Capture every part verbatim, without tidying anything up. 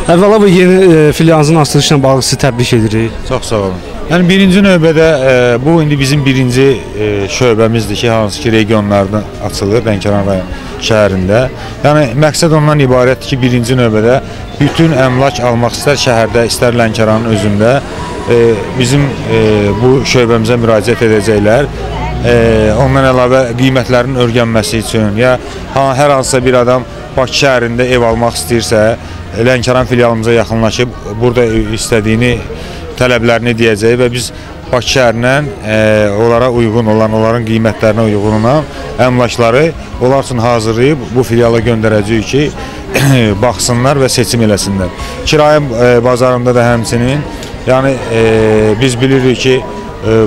Əvvəla bu yeni e, filialınızın açılışına bağlı sizi təbrik edirik. Çox sağ olun. Yəni birinci növbədə e, bu indi bizim birinci e, şöbəmizdir ki, hansı ki regionlarda açılır Lənkəran rayon şəhərində. Yəni məqsəd ondan ibarətdir ki, birinci növbədə bütün əmlak almaq istər şəhərdə, istər Lənkəranın özündə e, bizim e, bu şöbəmizə müraciət edəcəklər. E, ondan əlavə qiymətlərin öyrənməsi üçün ya ha, hər hansısa bir adam Bakı şəhərində ev almaq istəyirsə, Lənkəran filialımıza yaxınlaşıb burada istədiyini, tələblərini deyəcək və biz Bakı şəhərindən e, onlara uyğun olan, onların qiymətlərinə uyğun olan əmlakları onlar üçün hazırlayıb bu filiala göndərəcəyik ki, baxsınlar və seçim eləsinlər. Kirayə e, bazarında da həmçinin, yəni e, biz bilirik ki, e,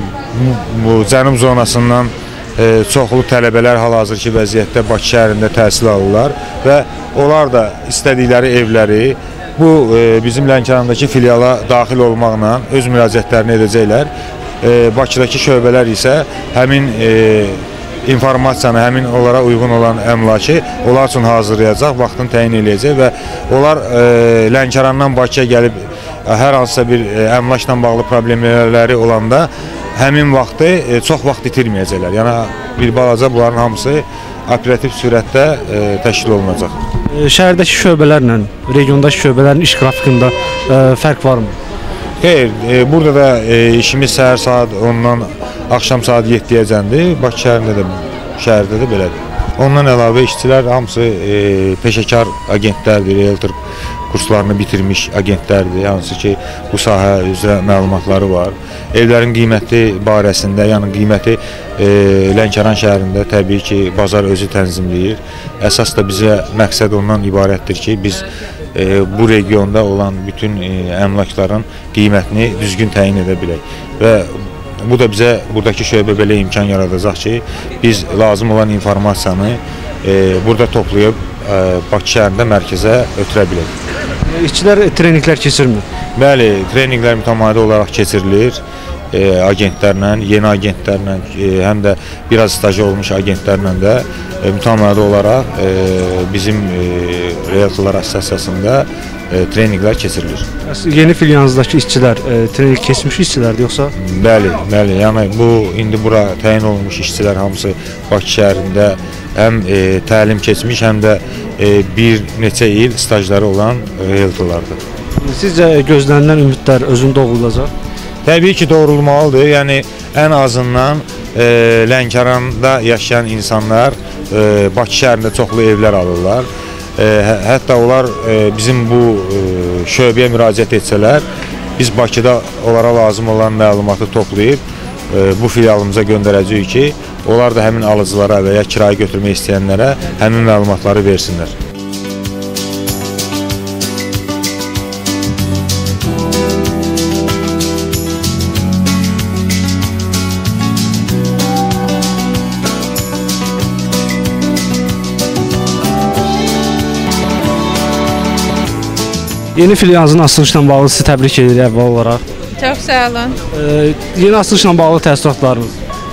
bu cənub zonasından e, çoxlu tələbələr hal-hazırki vəziyyətdə Bakı şəhərində təhsil alırlar və onlar da istədikləri evləri bu e, bizim Lənkərandakı filiala daxil olmaqla öz müraciətlərini edəcəklər. E, Bakıdakı şöbələr isə həmin e, informasiyanı, həmin onlara uyğun olan əmlakı onlar üçün hazırlayacaq, vaxtını təyin eləyəcək və onlar e, Lənkərandan Bakıya gəlib hər hansısa bir e, əmlakla bağlı problemləri olanda həmin vaxtı e, çox vaxt itirməyəcəklər. Yəni bir balaca bunların hamısı operativ sürətdə e, təşkil olunacaq. E, şəhərdəki şöbələrlə regiondakı şöbələrin iş qrafikində e, fərq varmı? Xeyr, e, burada da e, işimiz səhər saat ondan axşam saat yeddiyəcəndir. Bakı şəhərində də, şəhərdə də belədir. Ondan əlavə işçilər hamısı e, peşəkar agentlərdir, realtor kurslarını bitirmiş agentlərdir, hansı ki bu sahə üzrə məlumatları var. Evlərin qiyməti barəsində, yəni qiyməti e, Lənkəran şəhərində təbii ki bazar özü tənzimləyir. Əsas da bizə məqsəd ondan ibarətdir ki, biz e, bu regionda olan bütün e, əmlakların qiymətini düzgün təyin edə bilək. Və bu da bizə buradakı şöbə belə imkan yaradacaq ki, biz lazım olan informasiyanı e, burada toplayıb e, Bakı şəhərində mərkəzə ötürə bilək. İşçilər treninqlər keçirmir? Bəli, treninqlər mütəmadi olaraq keçirilir. E, agentlərlə, yeni agentlərlə, e, həm də biraz stajı olmuş agentlərlə də e, mütəmadi olaraq e, bizim e, realtorlar assosiasiyasında e, treninqlər keçirilir. Yeni filialınızdakı işçilər e, treninq keçmiş işçilərdir yoxsa? Bəli, bəli. Yəni bu indi bura təyin olunmuş işçilər hamısı Bakı şəhərində həm e, təlim keçmiş, həm də e, bir neçə il stajları olan realtorlardır. Sizcə gözlənilən ümidlər özündə doğrulacaq? Təbii ki, doğrulmalıdır. Yəni ən azından e, Lənkəranda yaşayan insanlar e, Bakı şəhərində çoxlu evlər alırlar. E, hətta onlar e, bizim bu e, şöbəyə müraciət etsələr, biz Bakıda onlara lazım olan məlumatı toplayıb e, bu filialımıza göndərəcəyik ki, onlar da həmin alıcılara və ya kirayə götürmək istəyənlərə həmin məlumatları versinlər. Yeni filialınızın açılışla bağlı sizi təbrik edirik əvvəl olaraq. Çox sağ olun. E, yeni açılışla bağlı təəssüratlarınız?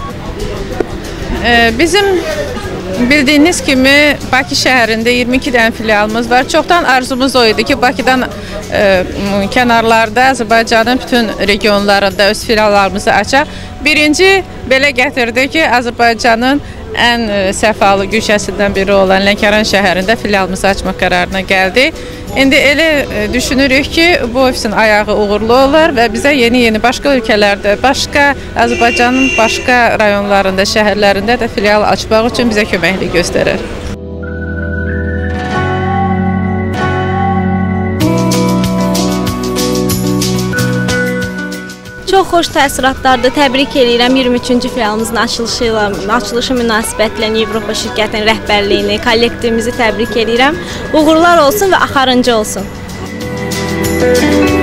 E, bizim bildiyiniz kimi Bakı şəhərində iyirmi iki dənə filialımız var. Çoxdan arzumuz o idi ki, Bakıdan e, kənarlarda Azərbaycanın bütün regionlarında öz filiallarımızı açaq. Birinci belə gətirdi ki, Azərbaycanın ən səfalı güşəsindən biri olan Lənkəran şəhərində filialımızı açmaq qərarına gəldi. İndi elə düşünürük ki, bu ofisin ayağı uğurlu olar və bizə yeni-yeni başqa ölkələrdə, başqa Azərbaycanın başqa rayonlarında, şəhərlərində də filial açmaq üçün bizə köməklik göstərir. Çox xoş təəssüratlardır. Təbrik edirəm iyirmi üçüncü filialımızın açılışı ilə, açılışı münasibətilə Avropa şirkətinin rəhbərliyini, kollektivimizi təbrik edirəm. Uğurlar olsun və axarıncı olsun.